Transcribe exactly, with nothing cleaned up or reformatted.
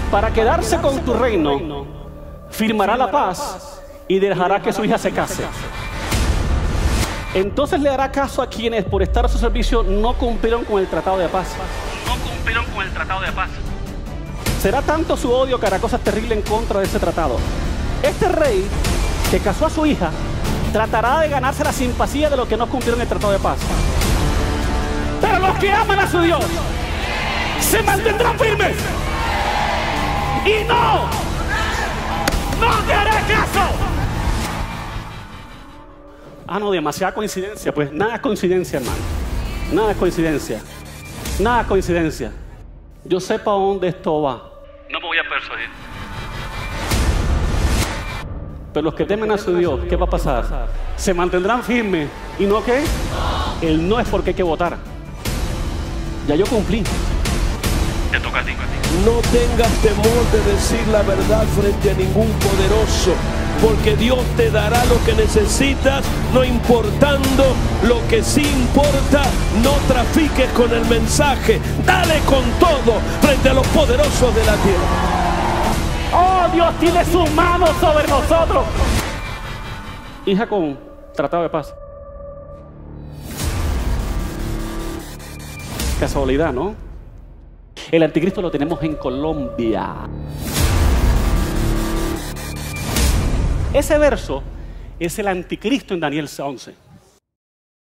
para quedarse con tu reino, firmará la paz y dejará que su hija se case. Entonces le hará caso a quienes por estar a su servicio no cumplieron con el tratado de paz. No cumplieron con el tratado de paz. Será tanto su odio que hará cosas terribles en contra de ese tratado. Este rey que casó a su hija tratará de ganarse la simpatía de los que no cumplieron el tratado de paz. Pero los que aman a su Dios se mantendrán firmes. Y no, no te haré caso. Ah, no, demasiada coincidencia. Pues nada es coincidencia, hermano. Nada es coincidencia. Nada es coincidencia. Yo sé para dónde esto va. No me voy a persuadir. Pero los que temen a su Dios, ¿qué va a pasar? Se mantendrán firmes. ¿Y no qué? El no es porque hay que votar. Ya yo cumplí. Te toca a ti. No tengas temor de decir la verdad frente a ningún poderoso, porque Dios te dará lo que necesitas, no importando lo que sí importa. No trafiques con el mensaje, dale con todo frente a los poderosos de la tierra. ¡Oh, Dios tiene su mano sobre nosotros! Hija con tratado de paz. Casualidad, ¿no? El anticristo lo tenemos en Colombia. Ese verso es el anticristo en Daniel once.